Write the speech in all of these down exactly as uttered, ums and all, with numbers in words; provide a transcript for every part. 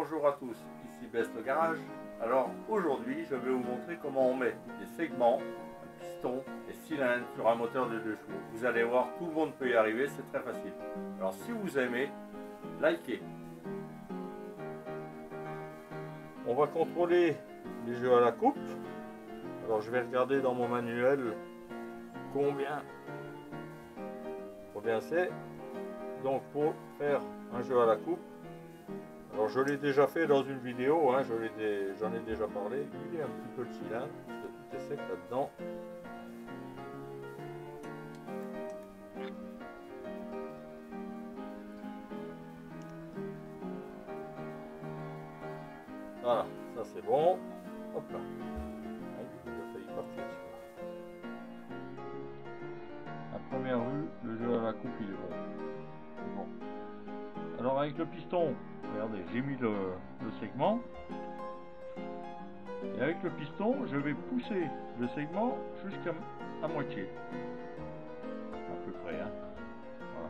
Bonjour à tous, ici Best Garage. Alors aujourd'hui je vais vous montrer comment on met des segments, un piston et cylindres sur un moteur de deux chevaux. Vous allez voir, tout le monde peut y arriver, c'est très facile. Alors si vous aimez, likez. On va contrôler les jeux à la coupe. Alors je vais regarder dans mon manuel combien, combien c'est. Donc pour faire un jeu à la coupe, alors je l'ai déjà fait dans une vidéo, hein, j'en ai, ai déjà parlé. Il est un petit peu le cylindre, parce que tout est sec là-dedans. Voilà, ça c'est bon. Hop là. Il a failli partir celui-là. La première vue, le jeu à la coupe il est bon. bon. Alors avec le piston, regardez, j'ai mis le, le segment. Et avec le piston, je vais pousser le segment jusqu'à à moitié. À peu près, hein. Voilà.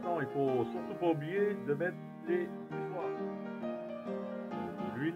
maintenant, il faut surtout pas oublier de mettre les poussoirs. De l'huile.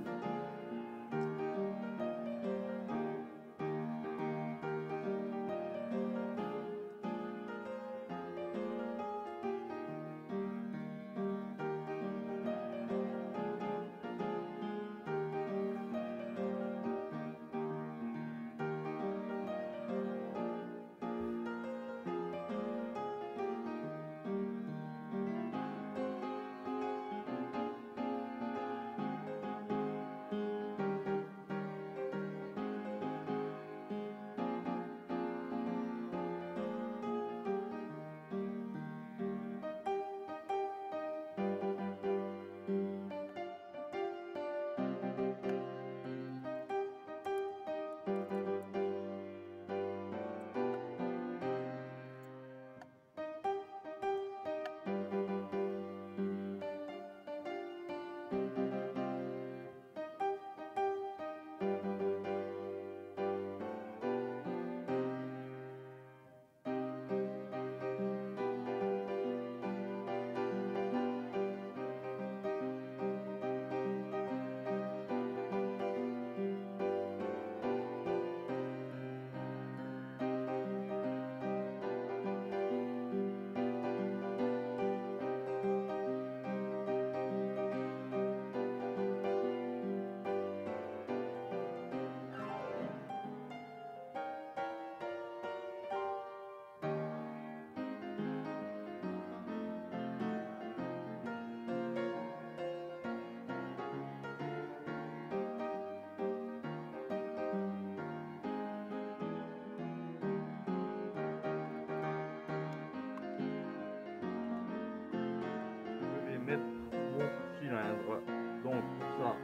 Mettre mon cylindre. Donc pour ça,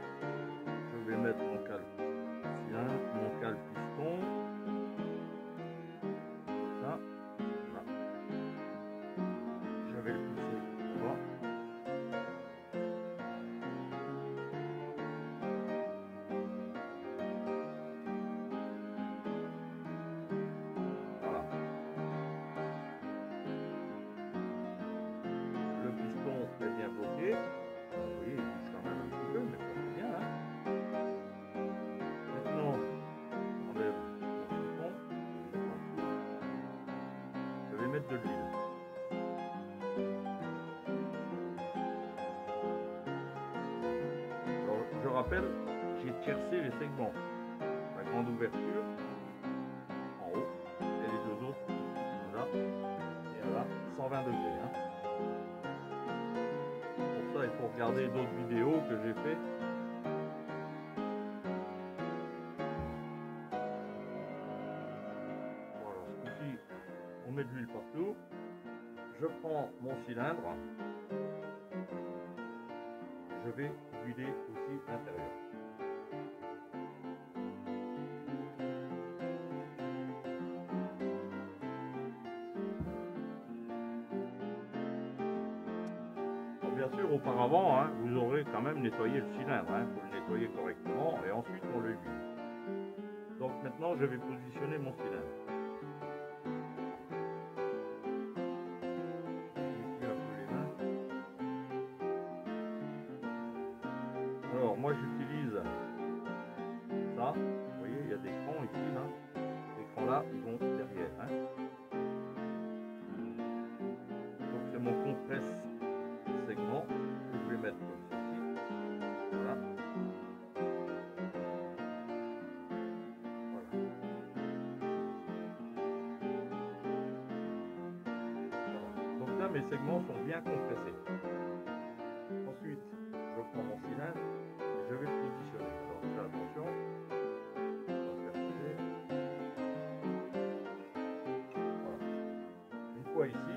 je vais mettre mon cale cylindre, mon cale piston. Ça, là. Je vais le pousser droit. Voilà. Le piston est bien bloqué. Oui, il bouge quand même un petit peu, mais ça c'est bien. Hein. Maintenant, on enlève le piston. Je vais mettre de l'huile. Alors, je rappelle, j'ai tiercé les segments. La grande ouverture en haut et les deux autres là et là, cent vingt degrés. Hein. Il faut regarder d'autres vidéos que j'ai fait. Voilà, ici on met de l'huile partout. Je prends mon cylindre. Je vais huiler aussi l'intérieur. Bien sûr, auparavant, hein, vous aurez quand même nettoyé le cylindre. Il hein, faut le nettoyer correctement et ensuite on le huile. Donc maintenant, je vais positionner mon cylindre. Alors moi, j'utilise ça. Vous voyez, il y a des crans ici, là. Ces crans-là, ils vont derrière. Hein. Donc c'est mon compresse segment que je vais mettre comme ceci. Voilà. Voilà. Voilà. Donc là, mes segments sont bien compressés. Ensuite, je prends mon cylindre et je vais le positionner. Alors, fais attention. Voilà. Une fois ici,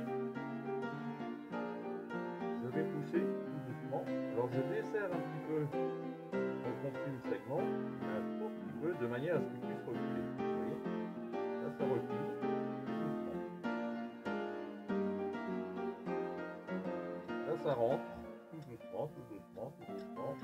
je vais pousser tout doucement. Alors je desserre un petit peu mon contenu segment, un tout petit peu, de manière à ce qu'il puisse reculer. Vous voyez, là ça recule. Là ça rentre, tout doucement, tout doucement, tout doucement.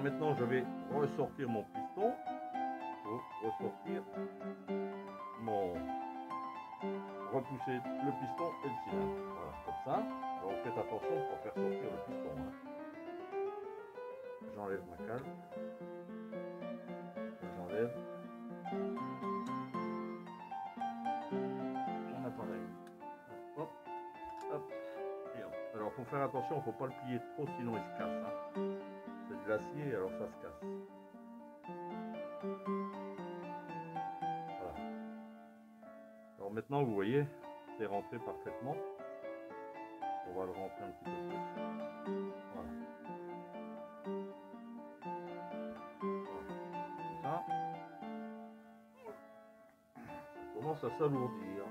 maintenant je vais ressortir mon piston pour ressortir mon repousser le piston et le cylindre. Voilà, comme ça. Alors faites attention pour faire sortir le piston. Hein. J'enlève ma cale. J'enlève mon appareil. Hop, hop, et hop. Alors faut faire attention, il ne faut pas le plier trop sinon il se casse. Hein. C'est de l'acier alors ça se casse. Voilà. Alors maintenant vous voyez, c'est rentré parfaitement. On va le rentrer un petit peu plus. Voilà. Voilà. Comme ça. Ça commence à s'alourdir.